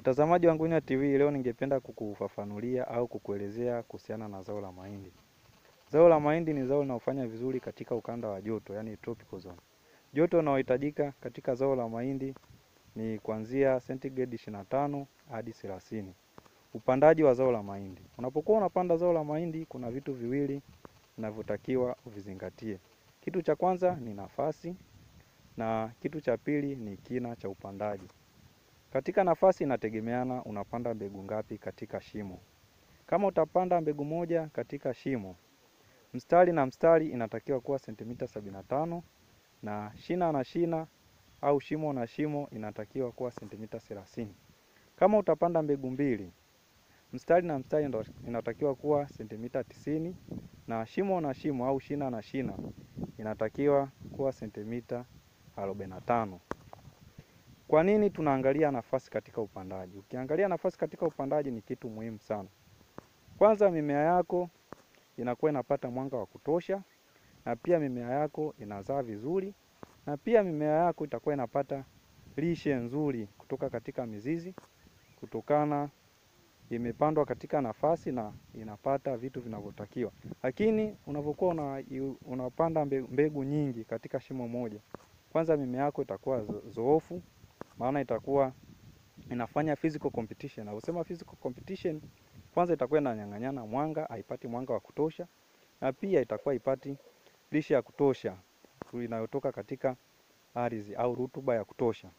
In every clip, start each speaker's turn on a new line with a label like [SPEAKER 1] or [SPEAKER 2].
[SPEAKER 1] Mtazamaji wangu wa TV, leo ningependa kukufafanulia au kukuelezea kuhusiana na zao la mahindi. Zao la mahindi ni zao linalofanya vizuri katika ukanda wa joto, yani tropical zone. Joto linalohitajika katika zao la mahindi ni kuanzia centigrade 25 hadi 30. Upandaji wa zao la mahindi. Unapokuwa unapanda zao la mahindi, kuna vitu viwili vinavyotakiwa uvizingatie. Kitu cha kwanza ni nafasi na kitu cha pili ni kina cha upandaji. Katika nafasi inategemeana unapanda mbegu ngapi katika shimo. Kama utapanda mbegu moja katika shimo, mstari na mstari inatakiwa kuwa sentimita 75 na shina na shina au shimo na shimo inatakiwa kuwa sentimita 30. Kama utapanda mbegu mbili, mstari na mstari inatakiwa kuwa sentimita 90 na shimo na shimo au shina na shina inatakiwa kuwa sentimita 45. Kwa nini tunaangalia nafasi katika upandaji? Ukiangalia nafasi katika upandaji ni kitu muhimu sana. Kwanza, mimea yako inakuwa inapata mwanga wa kutosha, na pia mimea yako inazaa vizuri, na pia mimea yako itakuwa inapata lishe nzuri kutoka katika mizizi, kutokana imepandwa katika nafasi na inapata vitu vinavyotakiwa. Lakini unapokuwa unapanda mbegu nyingi katika shimo moja, kwanza mimea yako itakuwa dhoofu, maana itakuwa inafanya physical competition. Na usema physical competition, kwanza itakuwa inanyang'anyana mwanga, haipati mwanga wa kutosha, na pia itakuwa haipati lishe ya kutosha inayotoka katika ardhi au rutuba ya kutosha.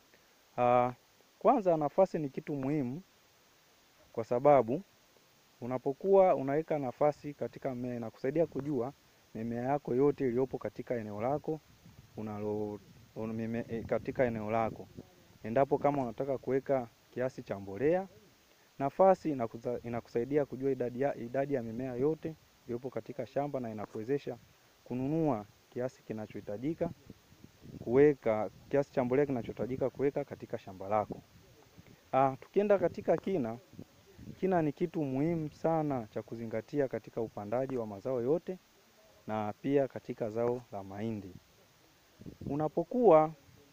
[SPEAKER 1] Kwanza nafasi ni kitu muhimu, kwa sababu unapokuwa unaweka nafasi katika mmea inakusaidia kujua mimea yako yote iliyopo katika eneo lako katika eneo lako. Endapo kama unataka kuweka kiasi cha mbolea, nafasi inakusaidia kujua idadi ya mimea yote iliyopo katika shamba, na inakuwezesha kununua kiasi kinachohitajika kuweka, kiasi cha mbolea kinachohitajika kuweka katika shamba lako. Tukienda katika kina ni kitu muhimu sana cha kuzingatia katika upandaji wa mazao yote, na pia katika zao la mahindi. Unapokuwa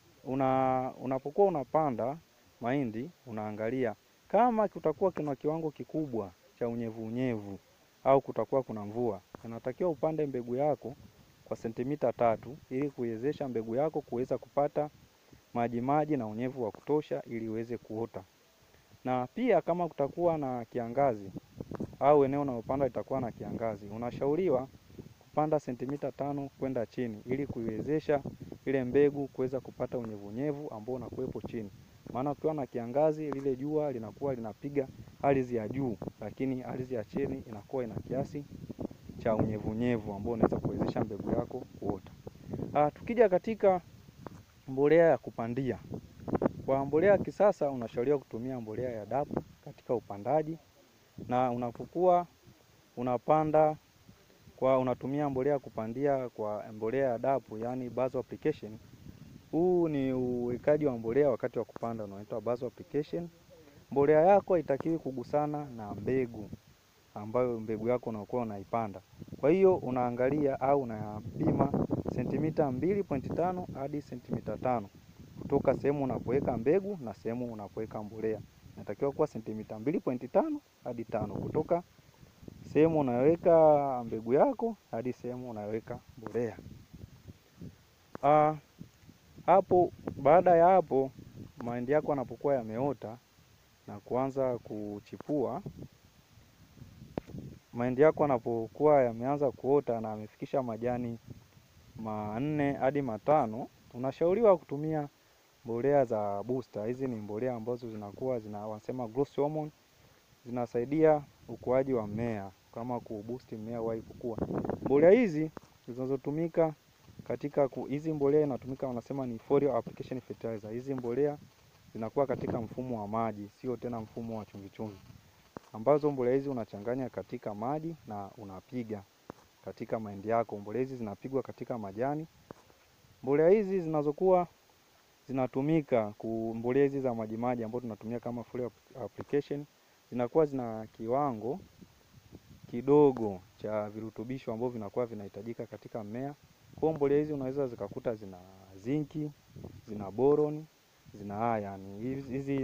[SPEAKER 1] unapanda mahindi, unaangalia kama kutakuwa kuna kiwango kikubwa cha unyevu au kutakuwa kuna mvua, unatakiwa upande mbegu yako kwa sentimita 3 ili kuwezesha mbegu yako kuweza kupata maji na unyevu wa kutosha ili iweze kuota. Na pia kama kutakuwa na kiangazi au eneo unalopanda litakuwa na kiangazi, unashauriwa kupanda sentimita 5 kwenda chini ili kuiwezesha ile mbegu kuweza kupata unyevunyevu ambao unakuwepo chini. Maana ukiwa na kiangazi, lile jua linakuwa linapiga ardhi ya juu, lakini ardhi ya chini inakuwa ina kiasi cha unyevunyevu ambao unaweza kuwezesha mbegu yako kuota. Tukija katika mbolea ya kupandia. Kwa mbolea ya kisasa unashauriwa kutumia mbolea ya DAP katika upandaji, na unapokuwa unapanda unatumia mbolea kupandia kwa mbolea ya DAP, yani basal application. Huu ni uwekaji wa mbolea wakati wa kupanda, unaitwa basal application. Mbolea yako haitakiwi kugusana na mbegu ambayo mbegu yako unakuwa unaipanda. Kwa hiyo unaangalia au unapima sentimita 2.5 hadi sentimita 5 kutoka sehemu unapoweka mbegu na sehemu unapoweka mbolea. Inatakiwa kuwa sentimita 2.5 hadi 5 kutoka sehemu unaweka mbegu yako hadi sehemu unaweka mbolea. Baada ya hapo, mahindi yako yanapokuwa yameota na kuanza kuchipua, mahindi yako yanapokuwa yameanza kuota na yamefikisha majani 4 hadi 5, unashauriwa kutumia mbolea za booster. Hizi ni mbolea ambazo wanasema growth hormone, zinasaidia ukuaji wa mmea, kama kuboost mmea wahi kukua. Mbolea hizi zinazotumika hizi mbolea inatumika, wanasema ni foliar application fertilizer. Hizi mbolea zinakuwa katika mfumo wa maji, sio tena mfumo wa chumvi, ambazo mbolea hizi unachanganya katika maji na unapiga katika mahindi yako. Mbolea hizi zinapigwa katika majani. Mbolea hizi zinazokuwa zinatumika mbolea hizi za maji ambazo tunatumia kama foliar application, zinakuwa zina kiwango kidogo cha virutubisho ambavyo vinakuwa vinahitajika katika mmea. Kwa mbolea hizi unaweza zikakuta zina zinki, zina boron, zina iron. Hizi ni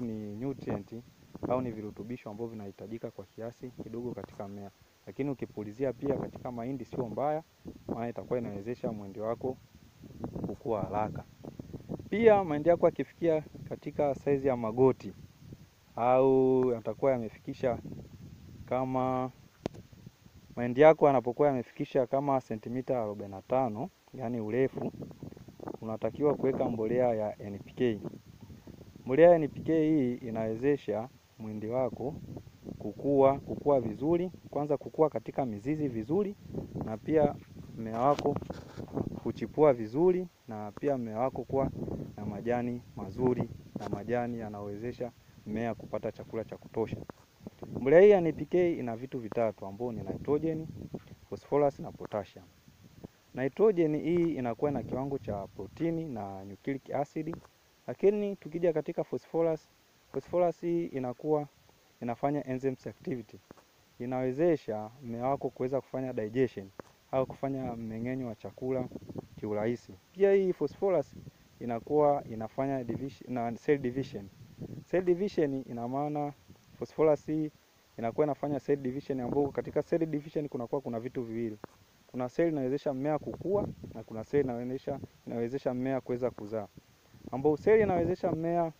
[SPEAKER 1] nutrient au ni virutubisho ambavyo vinahitajika kwa kiasi kidogo katika mmea. Lakini ukipulizia pia katika mahindi sio mbaya, maana itakuwa inawezesha mwindi wako kukua haraka. Pia mahindi yako yakifikia katika saizi ya magoti au yatakuwa yamefikisha kama mahindi yako yanapokuwa yamefikisha kama sentimita 45, yani urefu, unatakiwa kuweka mbolea ya NPK. Mbolea ya NPK hii inawezesha mwindi wako kukua vizuri, kwanza kukua katika mizizi vizuri, na pia mmea wako kuchipua vizuri, na pia mmea wako kuwa na majani mazuri na majani yanawezesha mmea kupata chakula cha kutosha. Mbolea hii ya NPK ina vitu vitatu ambao ni nitrogen, phosphorus na potassium. Nitrogen hii inakuwa na kiwango cha protini na nucleic acid, lakini tukija katika phosphorus hii inafanya enzymes activity. Inawezesha mmea wako kuweza kufanya digestion au kufanya mmeng'enyo wa chakula kiurahisi. Pia hii phosphorus inafanya cell division. Cell division ina maana phosphorus hii inakuwa inafanya cell division, ambapo katika cell division kuna vitu viwili. Kuna cell inawezesha mmea kukua na kuna cell inawezesha mmea kuweza kuzaa. Ambapo cell inawezesha mmea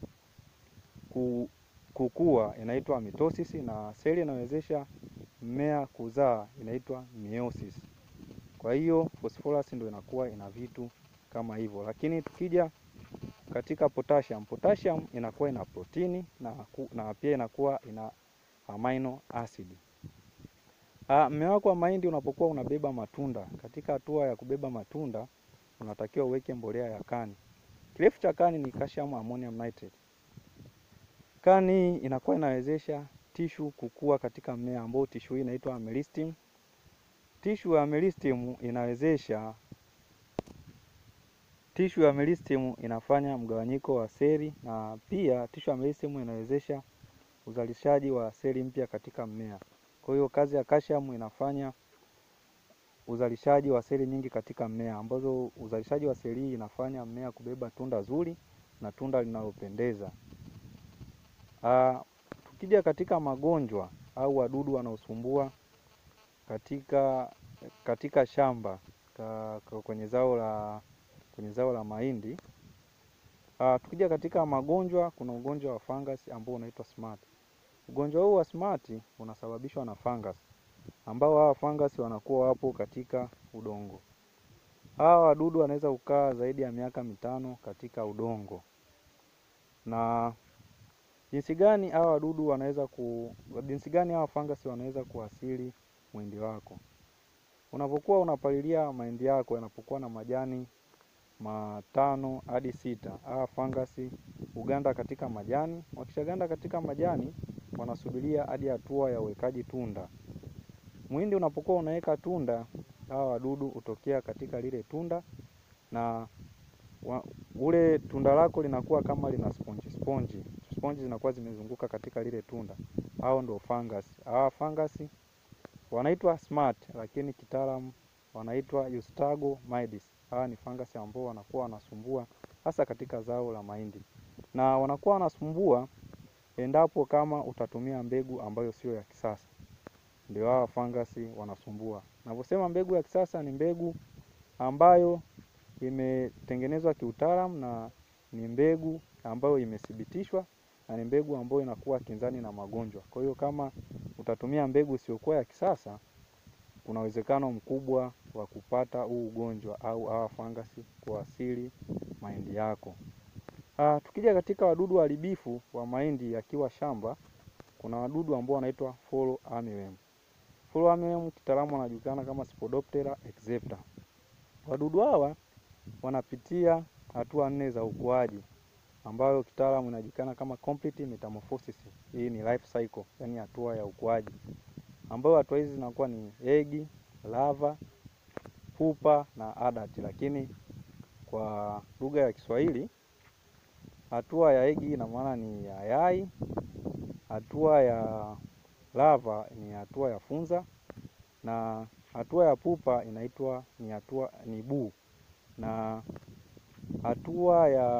[SPEAKER 1] kukua inaitwa mitosis, na cell inawezesha mmea kuzaa inaitwa meiosis. Kwa hiyo phosphorus ndio inakuwa ina vitu kama hivyo. Lakini tukija katika potassium inakuwa ina protini na pia inakuwa ina amino acid. Mmea wako wa mahindi unapokuwa unabeba matunda, katika hatua ya kubeba matunda unatakiwa uweke mbolea ya kani. Kirefu cha kani ni calcium ammonium nitrate. Kani inakuwa inawezesha tishu kukua katika mmea, ambao tishu hii inaitwa meristem. Tishu ya meristem inafanya mgawanyiko wa seli, na pia tishu ya meristem inawezesha uzalishaji wa seli mpya katika mmea. Kwa hiyo kazi ya calcium inafanya uzalishaji wa seli nyingi katika mmea, ambazo uzalishaji wa seli hii inafanya mmea kubeba tunda zuri na tunda linalopendeza. Tukija katika magonjwa au wadudu wanaosumbua katika shamba kwenye zao la mahindi. Tukija katika magonjwa, kuna ugonjwa wa fungus ambao unaitwa smut. Ugonjwa huu wa smut unasababishwa na fungus, ambao hawa fungus wanakuwa wapo katika udongo. Hawa wadudu wanaweza kukaa zaidi ya miaka 5 katika udongo. Na jinsi gani hawa fungus wanaweza kuasili mahindi wako? Unapokuwa unapalilia mahindi yako yanapokuwa na majani 5 hadi 6, hawa fungus huganda katika majani. Wakishaganda katika majani, wanasubiria hadi hatua ya uwekaji tunda. Mahindi unapokuwa unaweka tunda, hawa wadudu hutokea katika lile tunda, na ule tunda lako linakuwa kama lina sponge zinakuwa zimezunguka katika lile tunda. Hao ndio fungus. Hawa fungus wanaitwa smut, lakini kitaalamu wanaitwa Aspergillus. Hawa ni fungus ambao wanakuwa wanasumbua hasa katika zao la mahindi, na wanakuwa wanasumbua endapo kama utatumia mbegu ambayo sio ya kisasa. Ndio hawa fungus wanasumbua. Naposema mbegu ya kisasa, ni mbegu ambayo imetengenezwa kiutaalamu na ni mbegu ambayo imethibitishwa, na ni mbegu ambayo inakuwa kinzani na magonjwa. Kwa hiyo kama utatumia mbegu isiyokuwa ya kisasa, kuna uwezekano mkubwa wa kupata huu ugonjwa au hawa fungus kuasili mahindi yako. Tukija katika wadudu waharibifu wa mahindi yakiwa shamba, kuna wadudu ambao wanaitwa fall armyworm. Fall armyworm kitaalamu wanajulikana kama Spodoptera excepta. Wadudu hawa wanapitia hatua 4 za ukuaji, ambayo kitaalamu inajulikana kama complete metamorphosis. Hii ni life cycle, yani hatua ya ukuaji, ambayo hatua hizi zinakuwa ni egg, larva, pupa na adult. Lakini kwa lugha ya Kiswahili, hatua ya egg ina maana ni ya yai, hatua ya larva ni hatua ya funza, na hatua ya pupa inaitwa ni buu, na hatua ya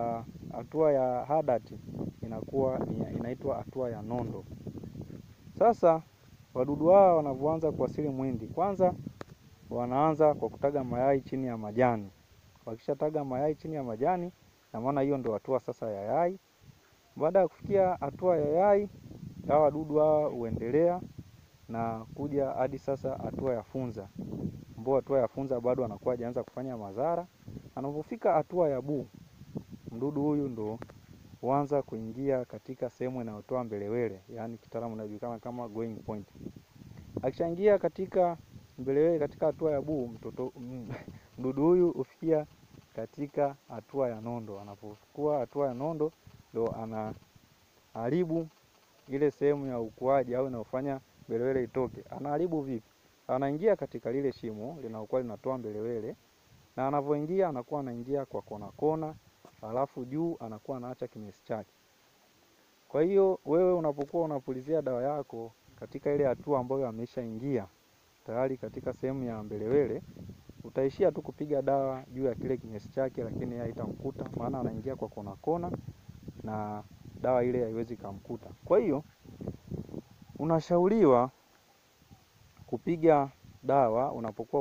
[SPEAKER 1] hatua ya hadati inakuwa inaitwa hatua ya nondo. Sasa wadudu hawa wanavyoanza kuwasili mwindi, kwanza wanaanza kwa kutaga mayai chini ya majani. Wakishataga mayai chini ya majani, na maana hiyo ndio hatua sasa ya yai. Baada ya kufikia hatua ya yai, hawa wadudu hawa huendelea na kuja hadi sasa hatua ya funza. Ambapo hatua ya funza bado anakuwa hajaanza kufanya madhara. Anapofika hatua ya buu, mdudu huyu ndo huanza kuingia katika sehemu inayotoa mbelewele, yaani kitaalamu inajulikana kama going point. Akishaingia katika mbelewele katika hatua ya buu, mdudu huyu hufikia katika hatua ya nondo. Anapokuwa hatua ya nondo ndo anaharibu ile sehemu ya ukuaji au inayofanya mbelewele itoke. Anaharibu vipi? Anaingia katika lile shimo linalokuwa linatoa mbelewele, na anapoingia anakuwa anaingia kwa kona kona, alafu juu anakuwa anaacha kimesi chake. Kwa hiyo wewe unapokuwa unapulizia dawa yako katika ile hatua ambayo ameshaingia tayari katika sehemu ya mbelewele, utaishia tu kupiga dawa juu ya kile kimesi chake, lakini haitamkuta, maana anaingia kwa kona kona na dawa ile haiwezi kumkuta. Kwa hiyo unashauriwa kupiga dawa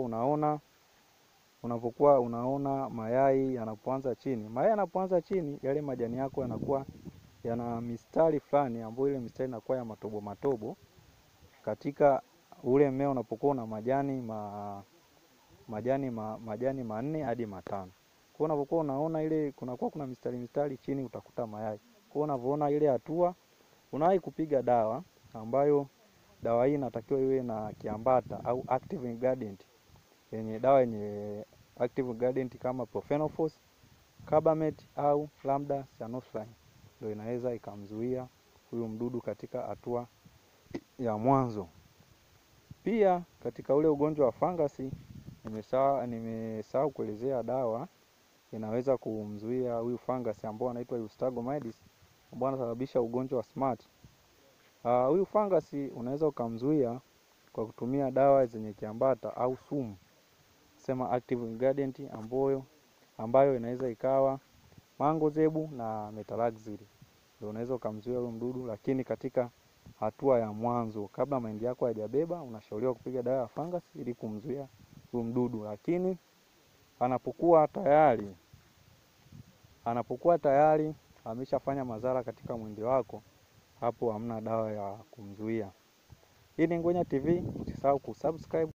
[SPEAKER 1] unapokuwa unaona mayai yanapoanza chini. Mayai yanapoanza chini, yale majani yako yanakuwa yana mistari fulani, ambayo ile mistari inakuwa ya matobo matobo. Katika ule mmea unapokuwa na majani manne hadi matano. Kwa unapokuwa unaona ile kuna mistari chini, utakuta mayai. Kwa unavyoona ile hatua, unawahi kupiga dawa, ambayo dawa hii inatakiwa iwe na kiambata au active ingredient. Dawa yenye active ingredient kama profenofos, carbamate au lambda cyanosulfide ndio inaweza ikamzuia huyu mdudu katika hatua ya mwanzo. Pia katika ule ugonjwa wa fangasi, nimesahau kuelezea dawa inaweza kumzuia huyu fangasi ambao anaitwa Eustagomides, ambao anasababisha ugonjwa wa smart. Huyu fangasi unaweza ukamzuia kwa kutumia dawa zenye kiambata au sumu, sema active ingredient, ambayo inaweza ikawa mangozebu na metalaxyl. Ndio unaweza ukamzuia huyo mdudu, lakini katika hatua ya mwanzo kabla mahindi yako hayajabeba, unashauriwa kupiga dawa ya fangasi ili kumzuia huyo mdudu. Lakini anapokuwa tayari ameshafanya madhara katika mwindi wako, hapo hamna dawa ya kumzuia. Hii ni Ngwenya TV, usisahau kusubscribe.